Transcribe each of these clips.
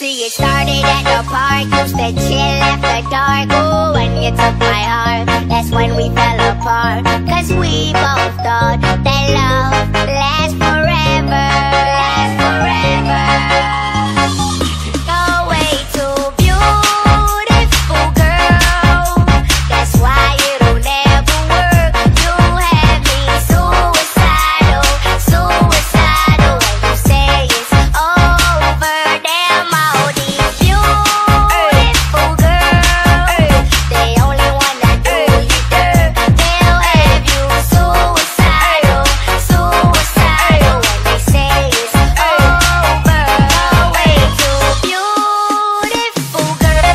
See, it started at the park, used to chill after dark. Ooh, when you took my heart, that's when we fell apart. Cause we both thought that love lasts forever, lasts forever. You're way too beautiful, girl. That's why it'll never work. You have me suicidal, suicidal. When you say it's over, damn all these beautiful girls, they only wanna do you dirt. They'll have you suicidal, suicidal. When they say it's over, you're way too beautiful, girl.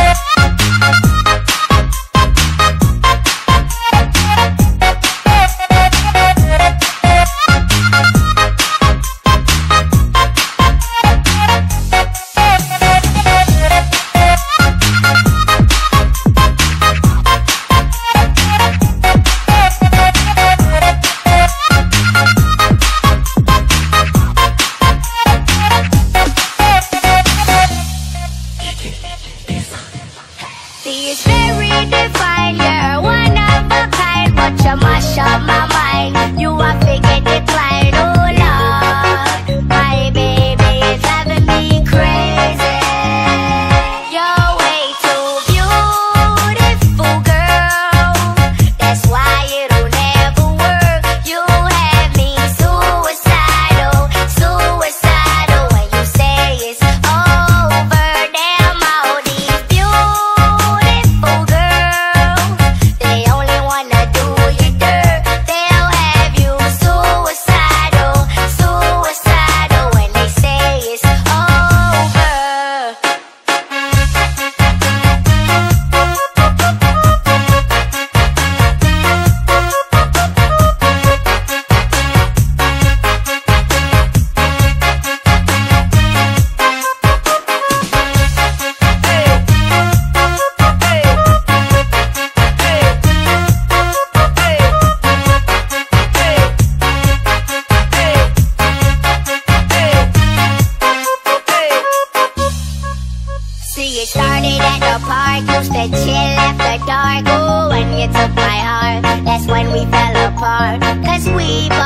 See, it's very divine, you're one of a kind, but you mash up my mind. You are figure decline, oh Lord. My baby is driving me crazy. You're way too beautiful, girl. That's why it'll never work. You have me suicidal, suicidal. When you say it's over, damn all these beautiful girls, they only wanna do you dirt. They'll have you suicidal, suicidal. When they say it's over. See, it started at the park, used to chill after dark. Ooh, when you took my heart, that's when we fell apart. Cause we both